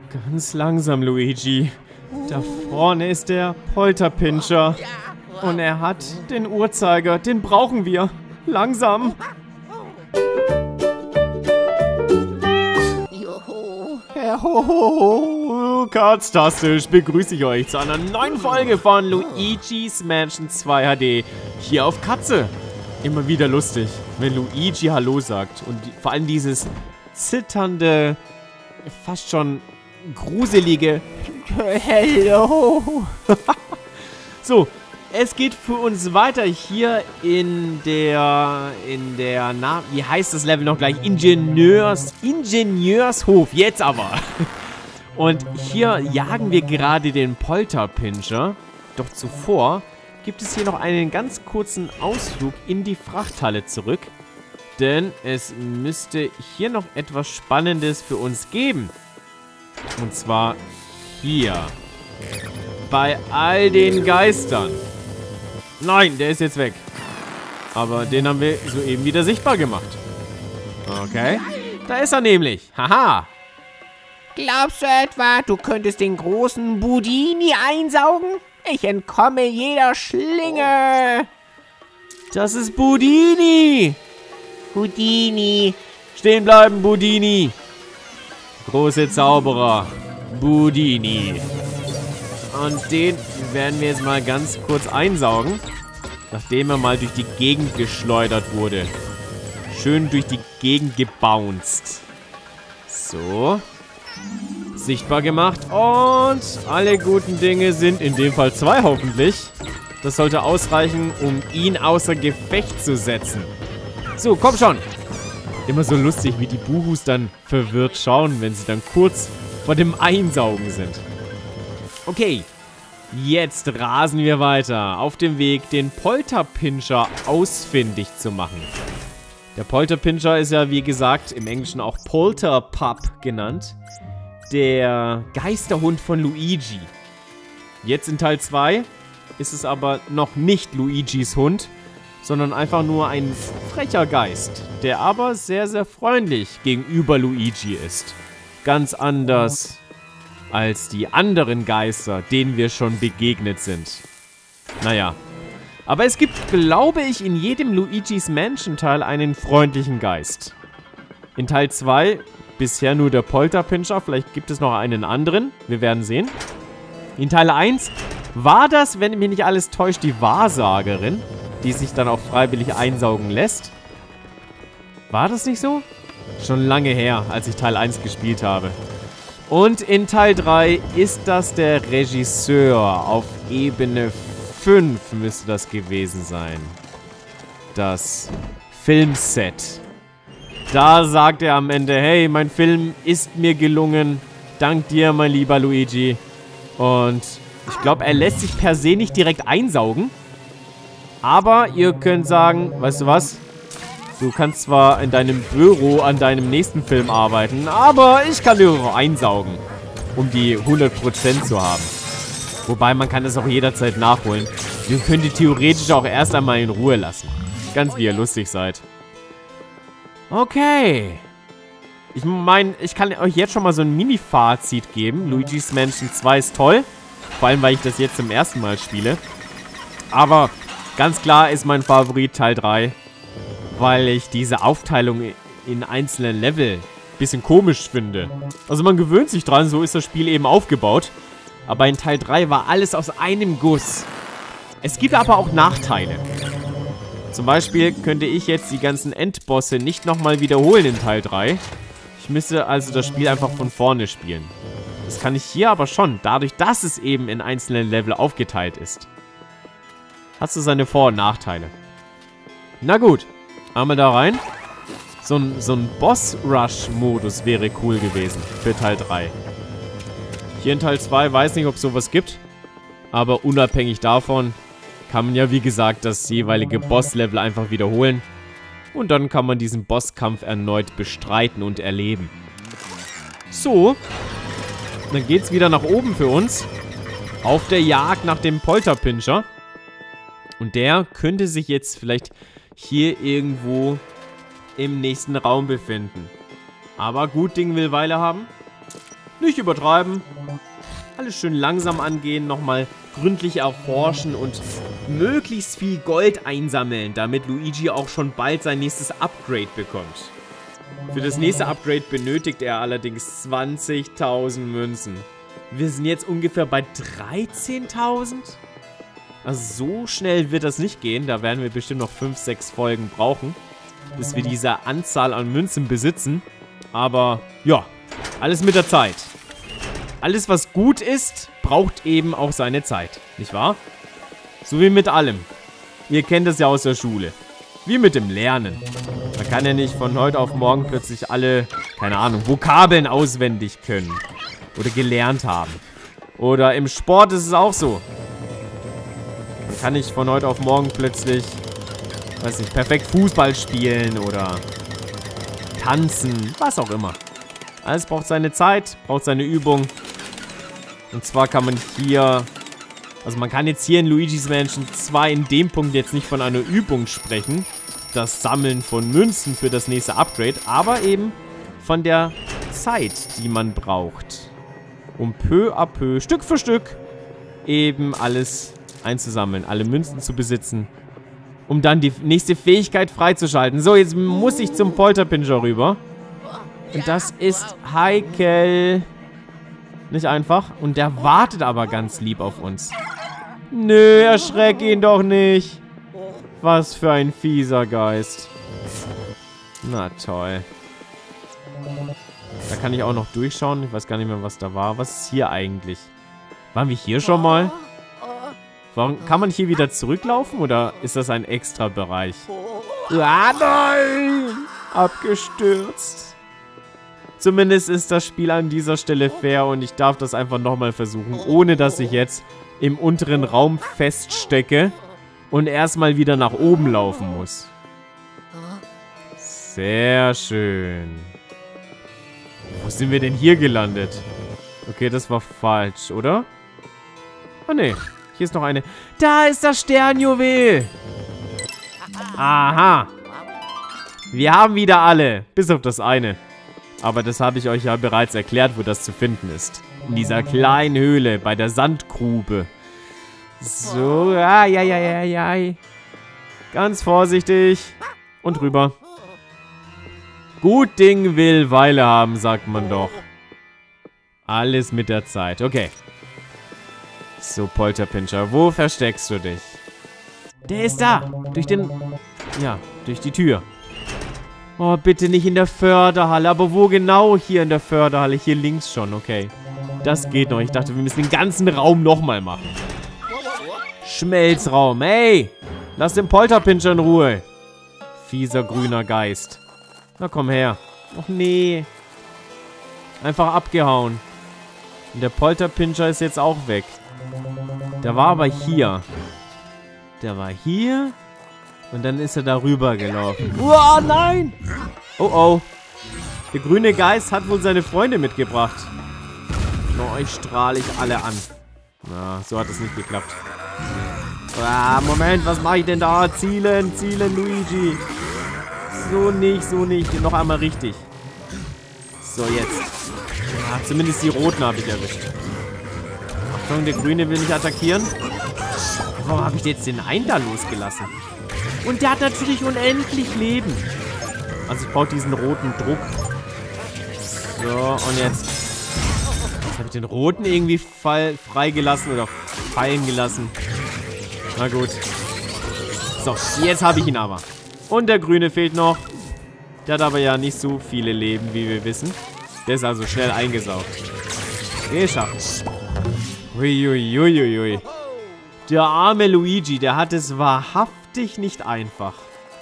Ganz langsam, Luigi. Da vorne ist der Polterpinscher. Und er hat den Uhrzeiger. Den brauchen wir. Langsam. Katztastisch begrüße ich euch zu einer neuen Folge von Luigi's Mansion 2 HD. Hier auf Katze. Immer wieder lustig, wenn Luigi Hallo sagt. Und vor allem dieses zitternde, fast schon gruselige Hello. So, es geht für uns weiter hier in der, wie heißt das Level noch gleich? Ingenieurshof, jetzt aber. Und hier jagen wir gerade den Polterpinscher. Doch zuvor gibt es hier noch einen ganz kurzen Ausflug in die Frachthalle zurück. Denn es müsste hier noch etwas Spannendes für uns geben. Und zwar hier. Bei all den Geistern. Nein, der ist jetzt weg. Aber den haben wir soeben wieder sichtbar gemacht. Okay. Da ist er nämlich. Haha. Glaubst du etwa, du könntest den großen Budini einsaugen? Ich entkomme jeder Schlinge. Das ist Budini. Budini. Stehen bleiben, Budini. Große Zauberer. Budini. Und den werden wir jetzt mal ganz kurz einsaugen. Nachdem er mal durch die Gegend geschleudert wurde. Schön durch die Gegend gebounced. So. Sichtbar gemacht. Und alle guten Dinge sind, in dem Fall 2 hoffentlich. Das sollte ausreichen, um ihn außer Gefecht zu setzen. So, komm schon. Immer so lustig, wie die Buhus dann verwirrt schauen, wenn sie dann kurz vor dem Einsaugen sind. Okay, jetzt rasen wir weiter auf dem Weg, den Polterpinscher ausfindig zu machen. Der Polterpinscher ist ja, wie gesagt, im Englischen auch Polterpup genannt. Der Geisterhund von Luigi. Jetzt in Teil 2 ist es aber noch nicht Luigis Hund, sondern einfach nur ein frecher Geist, der aber sehr, sehr freundlich gegenüber Luigi ist. Ganz anders als die anderen Geister, denen wir schon begegnet sind. Naja. Aber es gibt, glaube ich, in jedem Luigi's Mansion Teil einen freundlichen Geist. In Teil 2 bisher nur der Polterpinscher, vielleicht gibt es noch einen anderen, wir werden sehen. In Teil 1 war das, wenn mich nicht alles täuscht, die Wahrsagerin, die sich dann auch freiwillig einsaugen lässt. War das nicht so? Schon lange her, als ich Teil 1 gespielt habe. Und in Teil 3 ist das der Regisseur. Auf Ebene 5 müsste das gewesen sein. Das Filmset. Da sagt er am Ende, hey, mein Film ist mir gelungen. Dank dir, mein lieber Luigi. Und ich glaube, er lässt sich per se nicht direkt einsaugen. Aber ihr könnt sagen, weißt du was? Du kannst zwar in deinem Büro an deinem nächsten Film arbeiten, aber ich kann dir auch einsaugen, um die 100% zu haben. Wobei, man kann das auch jederzeit nachholen. Ihr könnt die theoretisch auch erst einmal in Ruhe lassen. Ganz wie ihr lustig seid. Okay. Ich meine, ich kann euch jetzt schon mal so ein Mini-Fazit geben. Luigi's Mansion 2 ist toll. Vor allem, weil ich das jetzt zum ersten Mal spiele. Aber ganz klar ist mein Favorit Teil 3. Weil ich diese Aufteilung in einzelne Level ein bisschen komisch finde. Also man gewöhnt sich dran, so ist das Spiel eben aufgebaut. Aber in Teil 3 war alles aus einem Guss. Es gibt aber auch Nachteile. Zum Beispiel könnte ich jetzt die ganzen Endbosse nicht nochmal wiederholen in Teil 3. Ich müsste also das Spiel einfach von vorne spielen. Das kann ich hier aber schon, dadurch, dass es eben in einzelne Level aufgeteilt ist. Hat so seine Vor- und Nachteile. Na gut. Einmal da rein. So ein Boss-Rush-Modus wäre cool gewesen für Teil 3. Hier in Teil 2 weiß nicht, ob es sowas gibt. Aber unabhängig davon kann man ja, wie gesagt, das jeweilige Boss-Level einfach wiederholen. Und dann kann man diesen Bosskampf erneut bestreiten und erleben. So. Dann geht's wieder nach oben für uns. Auf der Jagd nach dem Polterpinscher. Und der könnte sich jetzt vielleicht hier irgendwo im nächsten Raum befinden. Aber gut Ding will Weile haben. Nicht übertreiben. Alles schön langsam angehen, nochmal gründlich erforschen und möglichst viel Gold einsammeln, damit Luigi auch schon bald sein nächstes Upgrade bekommt. Für das nächste Upgrade benötigt er allerdings 20.000 Münzen. Wir sind jetzt ungefähr bei 13.000. Also so schnell wird das nicht gehen. Da werden wir bestimmt noch 5, 6 Folgen brauchen, bis wir diese Anzahl an Münzen besitzen. Aber ja, alles mit der Zeit. Alles, was gut ist, braucht eben auch seine Zeit. Nicht wahr? So wie mit allem. Ihr kennt es ja aus der Schule. Wie mit dem Lernen. Man kann ja nicht von heute auf morgen plötzlich alle, keine Ahnung, Vokabeln auswendig können. Oder gelernt haben. Oder im Sport ist es auch so. Man kann nicht von heute auf morgen plötzlich, weiß nicht, perfekt Fußball spielen oder tanzen, was auch immer. Alles braucht seine Zeit, braucht seine Übung. Und zwar kann man hier, also man kann jetzt hier in Luigi's Mansion 2 in dem Punkt jetzt nicht von einer Übung sprechen, das Sammeln von Münzen für das nächste Upgrade, aber eben von der Zeit, die man braucht, um peu à peu, Stück für Stück, eben alles einzusammeln, alle Münzen zu besitzen, um dann die nächste Fähigkeit freizuschalten. So, jetzt muss ich zum Polterpinscher rüber. Und das ist heikel. Nicht einfach. Und der wartet aber ganz lieb auf uns. Nö, erschreck ihn doch nicht. Was für ein fieser Geist. Na toll. Da kann ich auch noch durchschauen. Ich weiß gar nicht mehr, was da war. Was ist hier eigentlich? Waren wir hier schon mal? Warum, kann man hier wieder zurücklaufen oder ist das ein extra Bereich? Ah, nein! Abgestürzt. Zumindest ist das Spiel an dieser Stelle fair und ich darf das einfach nochmal versuchen, ohne dass ich jetzt im unteren Raum feststecke und erstmal wieder nach oben laufen muss. Sehr schön. Wo sind wir denn hier gelandet? Okay, das war falsch, oder? Ah, ne. Hier ist noch eine. Da ist das Sternjuwel. Aha. Wir haben wieder alle. Bis auf das eine. Aber das habe ich euch ja bereits erklärt, wo das zu finden ist. In dieser kleinen Höhle bei der Sandgrube. So, ja. Ganz vorsichtig. Und rüber. Gut Ding will Weile haben, sagt man doch. Alles mit der Zeit. Okay. So, Polterpinscher, wo versteckst du dich? Der ist da. Durch die Tür. Oh, bitte nicht in der Förderhalle. Aber wo genau hier in der Förderhalle? Hier links schon, okay. Das geht noch. Ich dachte, wir müssen den ganzen Raum nochmal machen. Schmelzraum. Hey, lass den Polterpinscher in Ruhe. Fieser grüner Geist. Na, komm her. Och, nee. Einfach abgehauen. Und der Polterpinscher ist jetzt auch weg. Der war aber hier. Der war hier. Und dann ist er darüber gelaufen. Oh, nein! Oh, oh. Der grüne Geist hat wohl seine Freunde mitgebracht. Na, euch strahle ich alle an. Na, so hat es nicht geklappt. Ah, Moment, was mache ich denn da? Zielen, Luigi. So nicht. Noch einmal richtig. So, jetzt. Ah, zumindest die roten habe ich erwischt. Achtung, der grüne will mich attackieren. Warum habe ich jetzt den einen da losgelassen? Und der hat natürlich unendlich Leben. Also ich brauche diesen roten Druck. So, und jetzt. Jetzt habe ich den roten irgendwie freigelassen oder fallen gelassen. Na gut. So, jetzt habe ich ihn aber. Und der grüne fehlt noch. Der hat aber ja nicht so viele Leben, wie wir wissen. Der ist also schnell eingesaugt. Geschafft. Uiuiuiui. Der arme Luigi, der hat es wahrhaftig nicht einfach.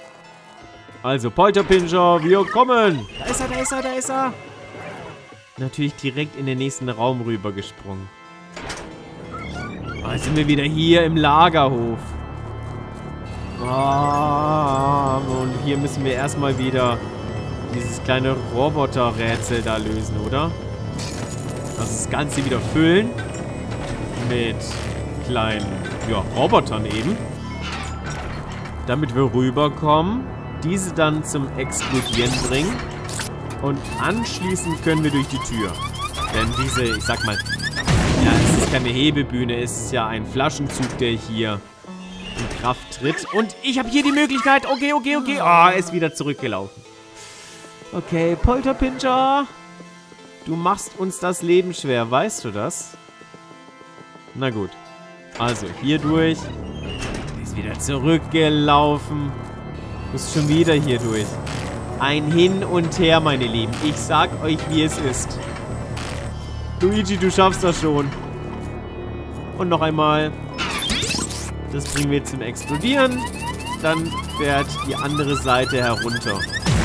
Also, Polterpinscher, wir kommen. Da ist er. Natürlich direkt in den nächsten Raum rübergesprungen. Jetzt sind wir wieder hier im Lagerhof. Und hier müssen wir erstmal wieder dieses kleine Roboter-Rätsel da lösen, oder? Also das Ganze wieder füllen. Mit kleinen, Robotern eben. Damit wir rüberkommen. Diese dann zum Explodieren bringen. Und anschließend können wir durch die Tür. Denn diese, ich sag mal, ja, es ist keine Hebebühne, es ist ja ein Flaschenzug, der hier in Kraft tritt. Und ich habe hier die Möglichkeit, okay. Oh, er ist wieder zurückgelaufen. Okay, Polterpinscher. Du machst uns das Leben schwer, weißt du das? Na gut. Also, hier durch. Der ist wieder zurückgelaufen. Du bist schon wieder hier durch. Ein Hin und Her, meine Lieben. Ich sag euch, wie es ist. Luigi, du schaffst das schon. Und noch einmal. Das bringen wir zum Explodieren. Dann fährt die andere Seite herunter.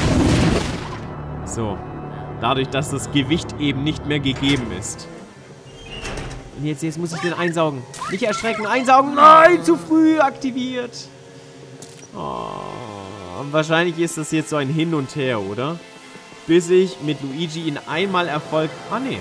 So. Dadurch, dass das Gewicht eben nicht mehr gegeben ist. Und jetzt muss ich den einsaugen. Nicht erschrecken, einsaugen. Nein, zu früh aktiviert. Oh, wahrscheinlich ist das jetzt so ein Hin und Her, oder? Bis ich mit Luigi ihn einmal Ah, nee.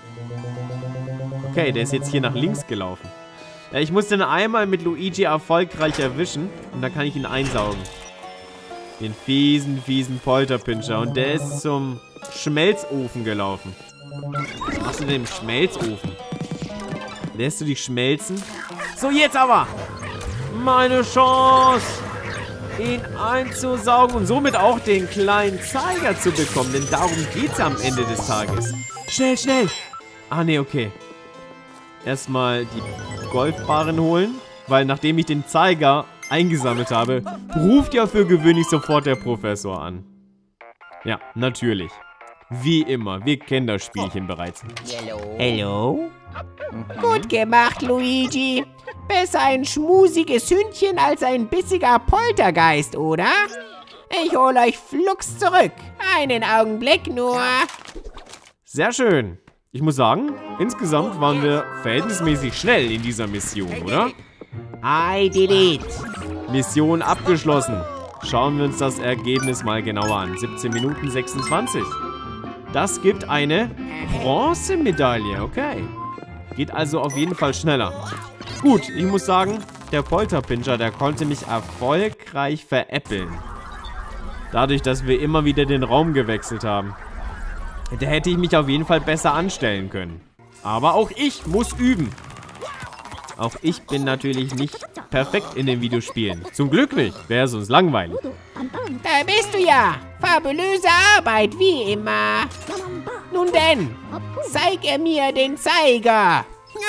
Okay, der ist jetzt hier nach links gelaufen. Ja, ich muss den einmal mit Luigi erfolgreich erwischen. Und dann kann ich ihn einsaugen. Den fiesen Polterpinscher. Und der ist zum Schmelzofen gelaufen. Was machst du denn im Schmelzofen? Lässt du dich schmelzen? So, jetzt aber! Meine Chance! Ihn einzusaugen und somit auch den kleinen Zeiger zu bekommen. Denn darum geht es am Ende des Tages. Schnell, schnell! Ah, nee, okay. Erstmal die Goldbarren holen. Weil nachdem ich den Zeiger eingesammelt habe, ruft ja für gewöhnlich sofort der Professor an. Ja, natürlich. Wie immer, wir kennen das Spielchen bereits. Hallo? Gut gemacht, Luigi. Besser ein schmusiges Hündchen als ein bissiger Poltergeist, oder? Ich hole euch flugs zurück. Einen Augenblick nur. Sehr schön. Ich muss sagen, insgesamt waren wir verhältnismäßig schnell in dieser Mission, oder? I did it. Mission abgeschlossen. Schauen wir uns das Ergebnis mal genauer an. 17 Minuten 26. Das gibt eine Bronzemedaille, okay. Geht also auf jeden Fall schneller. Gut, ich muss sagen, der Polterpinscher, der konnte mich erfolgreich veräppeln. Dadurch, dass wir immer wieder den Raum gewechselt haben. Da hätte ich mich auf jeden Fall besser anstellen können. Aber auch ich muss üben. Auch ich bin natürlich nicht perfekt in den Videospielen. Zum Glück nicht, wäre sonst langweilig. Da bist du ja. Fabulöse Arbeit, wie immer. Nun denn, zeig er mir den Zeiger.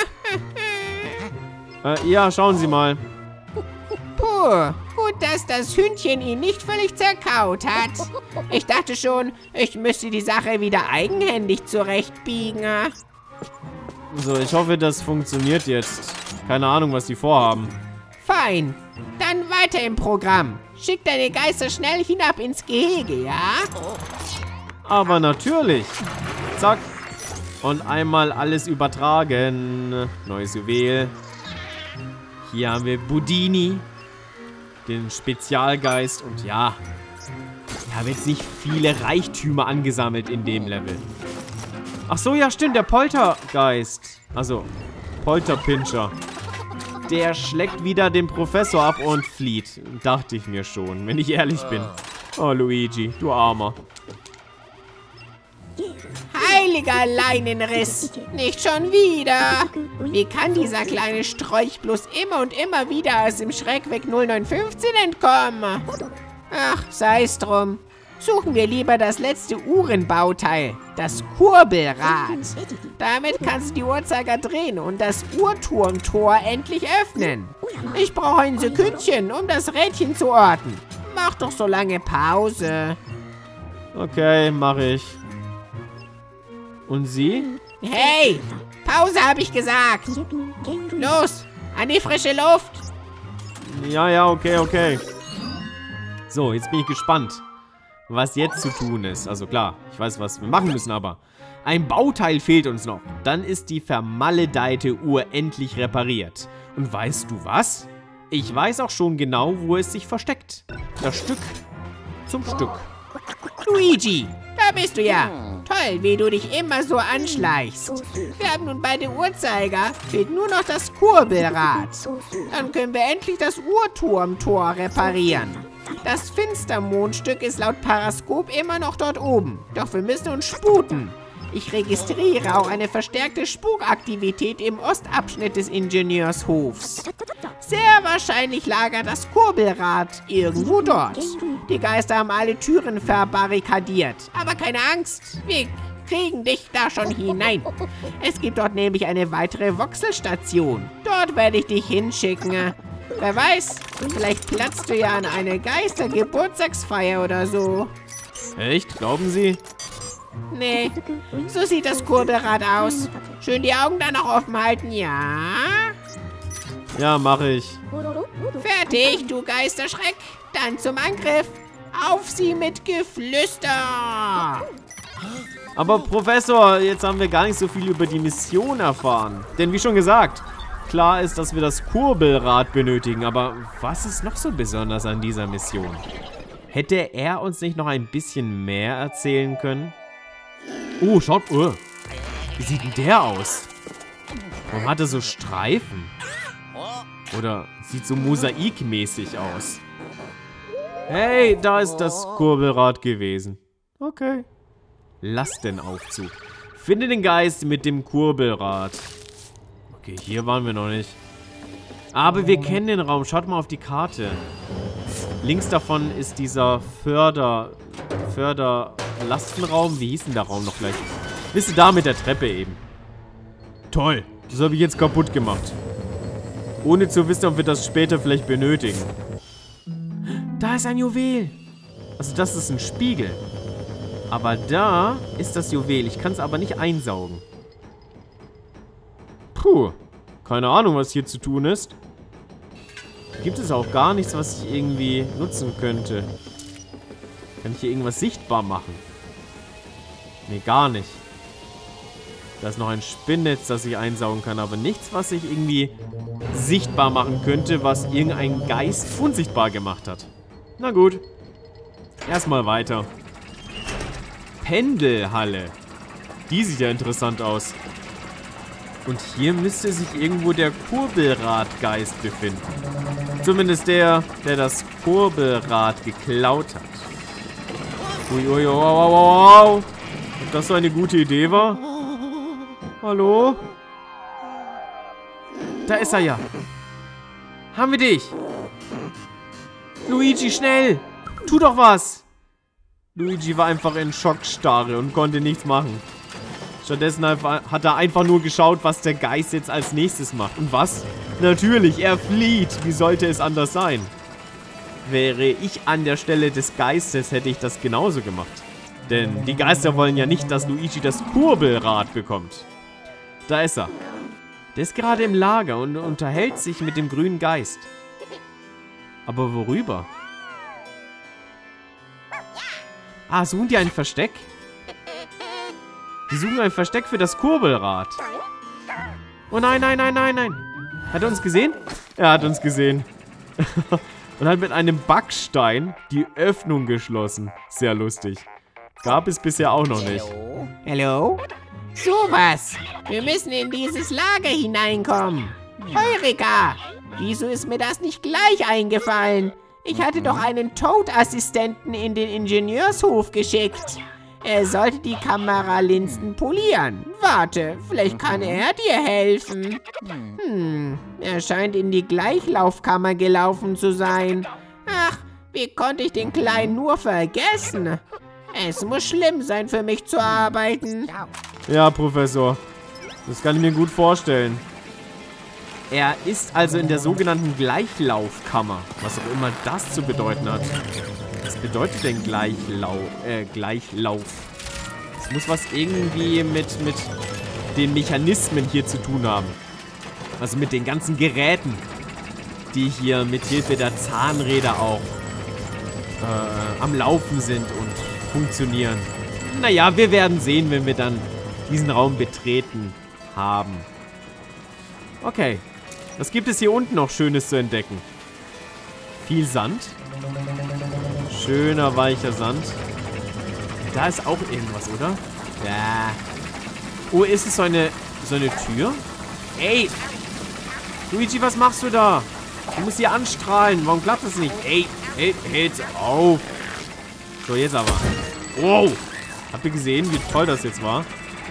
Ja, schauen Sie mal. Puh, gut, dass das Hündchen ihn nicht völlig zerkaut hat. Ich dachte schon, ich müsste die Sache wieder eigenhändig zurechtbiegen. So, ich hoffe, das funktioniert jetzt. Keine Ahnung, was die vorhaben. Fein. Dann weiter im Programm. Schick deine Geister schnell hinab ins Gehege, ja? Aber natürlich. Zack. Und einmal alles übertragen. Neues Juwel. Hier haben wir Budini. Den Spezialgeist. Und ja, ich habe jetzt nicht viele Reichtümer angesammelt in dem Level. Ach so, ja stimmt, der Poltergeist. Also, Polterpinscher. Der schlägt wieder den Professor ab und flieht. Dachte ich mir schon, wenn ich ehrlich bin. Oh, Luigi, du Armer. Heiliger Leinenriss. Nicht schon wieder. Wie kann dieser kleine Strolch bloß immer und immer wieder aus dem Schreckweg 0915 entkommen? Ach, sei's drum. Suchen wir lieber das letzte Uhrenbauteil, das Kurbelrad. Damit kannst du die Uhrzeiger drehen und das Uhrturmtor endlich öffnen. Ich brauche ein Sekündchen, um das Rädchen zu orten. Mach doch so lange Pause. Okay, mache ich. Und Sie? Hey, Pause habe ich gesagt. Los, an die frische Luft. Ja, okay. So, jetzt bin ich gespannt, was jetzt zu tun ist. Also klar, ich weiß, was wir machen müssen, aber ein Bauteil fehlt uns noch. Dann ist die vermaledeite Uhr endlich repariert. Und weißt du was? Ich weiß auch schon genau, wo es sich versteckt. Das Stück zum Stück. Luigi, da bist du ja. Toll, wie du dich immer so anschleichst. Wir haben nun beide Uhrzeiger, fehlt nur noch das Kurbelrad. Dann können wir endlich das Uhrturmtor reparieren. Das Finstermondstück ist laut Paraskop immer noch dort oben. Doch wir müssen uns sputen. Ich registriere auch eine verstärkte Spukaktivität im Ostabschnitt des Ingenieurshofs. Sehr wahrscheinlich lagert das Kurbelrad irgendwo dort. Die Geister haben alle Türen verbarrikadiert. Aber keine Angst, wir kriegen dich da schon hinein. Es gibt dort nämlich eine weitere Voxelstation. Dort werde ich dich hinschicken. Wer weiß, vielleicht platzt du ja an eine Geistergeburtstagsfeier oder so. Echt? Glauben Sie? Nee, so sieht das Kurbelrad aus. Schön die Augen dann noch offen halten, ja? Ja, mache ich. Fertig, du Geisterschreck. Dann zum Angriff. Auf sie mit Geflüster. Aber Professor, jetzt haben wir gar nicht so viel über die Mission erfahren. Denn wie schon gesagt, klar ist, dass wir das Kurbelrad benötigen. Aber was ist noch so besonders an dieser Mission? Hätte er uns nicht noch ein bisschen mehr erzählen können? Oh, schaut, wie sieht denn der aus? Warum hat er so Streifen? Oder sieht so mosaikmäßig aus? Hey, da ist das Kurbelrad gewesen. Okay. Lastenaufzug. Finde den Geist mit dem Kurbelrad. Okay, hier waren wir noch nicht. Aber wir kennen den Raum. Schaut mal auf die Karte. Links davon ist dieser Förderlastenraum. Wie hieß denn der Raum noch gleich? Bist du da mit der Treppe eben? Toll. Das habe ich jetzt kaputt gemacht. Ohne zu wissen, ob wir das später vielleicht benötigen. Da ist ein Juwel. Also das ist ein Spiegel. Aber da ist das Juwel. Ich kann es aber nicht einsaugen. Puh. Keine Ahnung, was hier zu tun ist. Gibt es auch gar nichts, was ich irgendwie nutzen könnte. Kann ich hier irgendwas sichtbar machen? Nee, gar nicht. Da ist noch ein Spinnnetz, das ich einsaugen kann, aber nichts, was ich irgendwie sichtbar machen könnte, was irgendein Geist unsichtbar gemacht hat. Na gut. Erstmal weiter. Pendelhalle. Die sieht ja interessant aus. Und hier müsste sich irgendwo der Kurbelradgeist befinden. Zumindest der das Kurbelrad geklaut hat. Uiuiui, wow. Ob das so eine gute Idee war? Hallo? Da ist er ja. Haben wir dich? Luigi, schnell! Tu doch was! Luigi war einfach in Schockstarre und konnte nichts machen. Stattdessen hat er einfach nur geschaut, was der Geist jetzt als nächstes macht. Und was? Natürlich, er flieht. Wie sollte es anders sein? Wäre ich an der Stelle des Geistes, hätte ich das genauso gemacht. Denn die Geister wollen ja nicht, dass Luigi das Kurbelrad bekommt. Da ist er. Der ist gerade im Lager und unterhält sich mit dem grünen Geist. Aber worüber? Ah, suchen die ein Versteck? Die suchen ein Versteck für das Kurbelrad. Oh nein. Hat er uns gesehen? Er hat uns gesehen. Und hat mit einem Backstein die Öffnung geschlossen. Sehr lustig. Gab es bisher auch noch nicht. Hallo? Sowas. Wir müssen in dieses Lager hineinkommen. Heureka! Wieso ist mir das nicht gleich eingefallen? Ich hatte doch einen Toad-Assistenten in den Ingenieurshof geschickt. Er sollte die Kameralinsen polieren. Warte, vielleicht kann er dir helfen. Er scheint in die Gleichlaufkammer gelaufen zu sein. Ach, wie konnte ich den Kleinen nur vergessen? Es muss schlimm sein, für mich zu arbeiten. Ja, Professor. Das kann ich mir gut vorstellen. Er ist also in der sogenannten Gleichlaufkammer. Was auch immer das zu bedeuten hat. Was bedeutet denn Gleichlauf? Es muss was irgendwie mit den Mechanismen hier zu tun haben. Also mit den ganzen Geräten, die hier mit Hilfe der Zahnräder auch am Laufen sind und funktionieren. Naja, wir werden sehen, wenn wir dann diesen Raum betreten haben. Okay. Was gibt es hier unten noch Schönes zu entdecken? Viel Sand. Schöner, weicher Sand. Da ist auch irgendwas, oder? Ja. Oh, ist es so eine Tür? Ey! Luigi, was machst du da? Du musst hier anstrahlen. Warum klappt das nicht? Ey, jetzt auf. So, jetzt aber. Wow. Habt ihr gesehen, wie toll das jetzt war?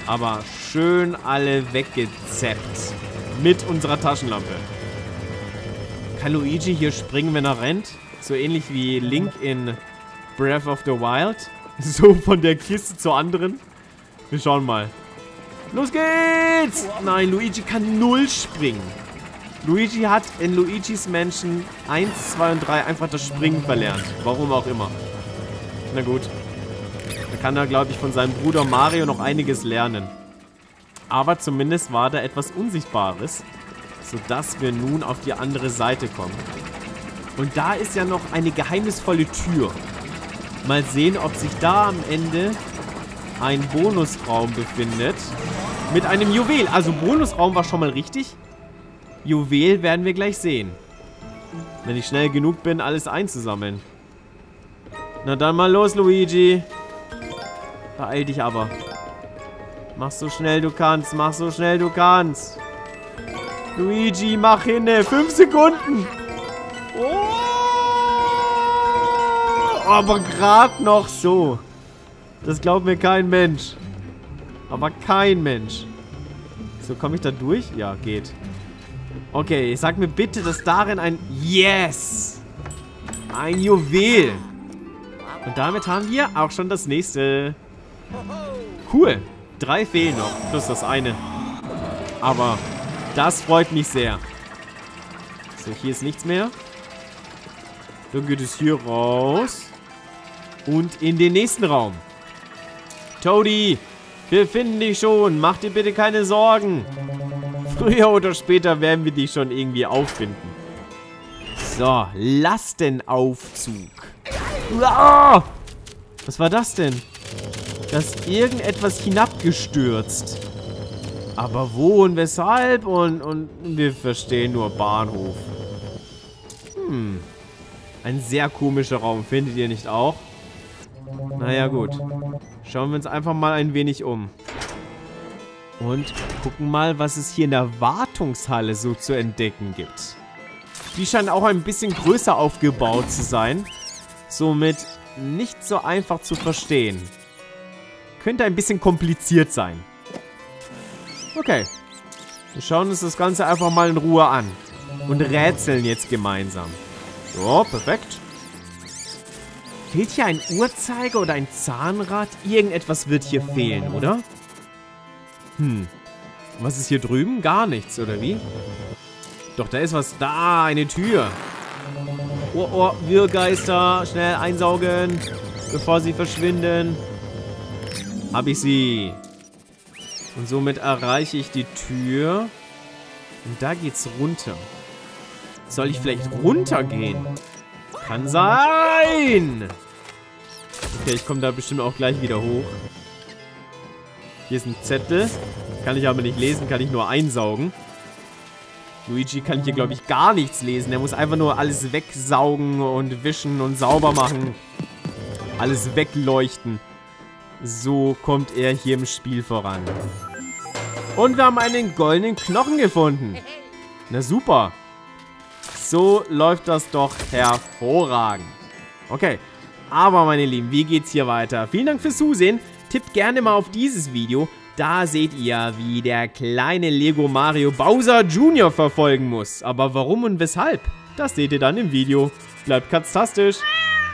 Aber schön alle weggezappt. Mit unserer Taschenlampe. Kann Luigi hier springen, wenn er rennt? So ähnlich wie Link in Breath of the Wild. So von der Kiste zur anderen. Wir schauen mal. Los geht's! Nein, Luigi kann 0 springen. Luigi hat in Luigi's Mansion 1, 2 und 3 einfach das Springen verlernt. Warum auch immer. Na gut. Da kann er, glaube ich, von seinem Bruder Mario noch einiges lernen. Aber zumindest war da etwas Unsichtbares, sodass wir nun auf die andere Seite kommen. Und da ist ja noch eine geheimnisvolle Tür. Mal sehen, ob sich da am Ende ein Bonusraum befindet. Mit einem Juwel. Also Bonusraum war schon mal richtig. Juwel werden wir gleich sehen. Wenn ich schnell genug bin, alles einzusammeln. Na dann mal los, Luigi. Beeil dich aber. Mach so schnell du kannst. Mach so schnell du kannst. Luigi, mach hinne. 5 Sekunden. Oh, aber gerade noch so. Das glaubt mir kein Mensch. Aber kein Mensch. So, komme ich da durch? Ja, geht. Okay, sag mir bitte, dass darin ein... Yes! Ein Juwel. Und damit haben wir auch schon das nächste. Cool. 3 fehlen noch. Plus das eine. Aber das freut mich sehr. So, hier ist nichts mehr. Dann geht es hier raus. Und in den nächsten Raum. Toadie, wir finden dich schon. Mach dir bitte keine Sorgen. Früher oder später werden wir dich schon irgendwie auffinden. So, Lastenaufzug. Uah! Was war das denn? Da ist irgendetwas hinabgestürzt. Aber wo und weshalb? Und wir verstehen nur Bahnhof. Ein sehr komischer Raum, findet ihr nicht auch? Naja, gut. Schauen wir uns einfach mal ein wenig um. Und gucken mal, was es hier in der Wartungshalle so zu entdecken gibt. Die scheint auch ein bisschen größer aufgebaut zu sein. Somit nicht so einfach zu verstehen. Könnte ein bisschen kompliziert sein. Okay. Wir schauen uns das Ganze einfach mal in Ruhe an. Und rätseln jetzt gemeinsam. So, perfekt. Fehlt hier ein Uhrzeiger oder ein Zahnrad? Irgendetwas wird hier fehlen, oder? Was ist hier drüben? Gar nichts, oder wie? Doch, da ist was. Da, eine Tür. Oh, oh, Wirrgeister. Schnell einsaugen, bevor sie verschwinden. Hab ich sie. Und somit erreiche ich die Tür. Und da geht's runter. Soll ich vielleicht runtergehen? Kann sein. Okay, ich komme da bestimmt auch gleich wieder hoch. Hier ist ein Zettel. Kann ich aber nicht lesen, kann ich nur einsaugen. Luigi kann hier, glaube ich, gar nichts lesen. Er muss einfach nur alles wegsaugen und wischen und sauber machen. Alles wegleuchten. So kommt er hier im Spiel voran. Und wir haben einen goldenen Knochen gefunden. Na super. So läuft das doch hervorragend. Okay, aber meine Lieben, wie geht's hier weiter? Vielen Dank fürs Zusehen. Tippt gerne mal auf dieses Video. Da seht ihr, wie der kleine Lego Mario Bowser Jr. verfolgen muss. Aber warum und weshalb? Das seht ihr dann im Video. Bleibt katztastisch.